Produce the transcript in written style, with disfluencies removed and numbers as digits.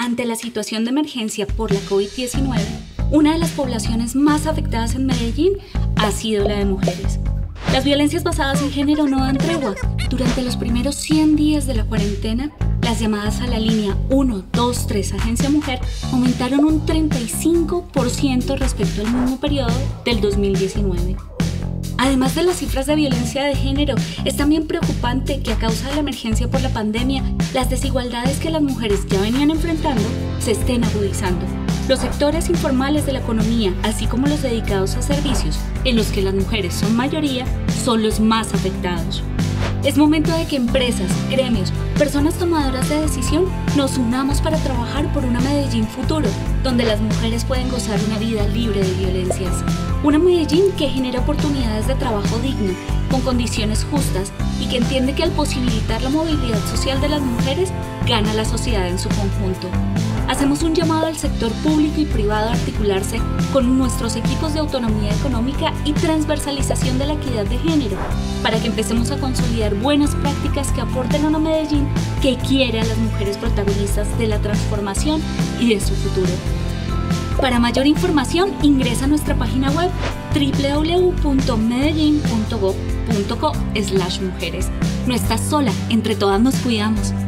Ante la situación de emergencia por la COVID-19, una de las poblaciones más afectadas en Medellín ha sido la de mujeres. Las violencias basadas en género no dan tregua. Durante los primeros 100 días de la cuarentena, las llamadas a la línea 123 Agencia Mujer aumentaron un 35% respecto al mismo periodo del 2019. Además de las cifras de violencia de género, es también preocupante que a causa de la emergencia por la pandemia, las desigualdades que las mujeres ya venían enfrentando se estén agudizando. Los sectores informales de la economía, así como los dedicados a servicios, en los que las mujeres son mayoría, son los más afectados. Es momento de que empresas, gremios, personas tomadoras de decisión nos unamos para trabajar por una Medellín futuro, donde las mujeres pueden gozar una vida libre de violencias. Una Medellín que genera oportunidades de trabajo digno, con condiciones justas y que entiende que al posibilitar la movilidad social de las mujeres, gana la sociedad en su conjunto. Hacemos un llamado al sector público y privado a articularse con nuestros equipos de autonomía económica y transversalización de la equidad de género, para que empecemos a consolidar buenas prácticas que aporten a una Medellín que quiere a las mujeres protagonistas de la transformación y de su futuro. Para mayor información, ingresa a nuestra página web www.medellin.gov.co/mujeres. No estás sola, entre todas nos cuidamos.